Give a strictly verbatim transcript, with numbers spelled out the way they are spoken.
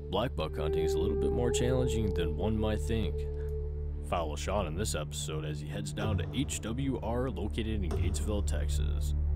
Blackbuck hunting is a little bit more challenging than one might think. Follow Sean in this episode as he heads down to H W R located in Gatesville, Texas.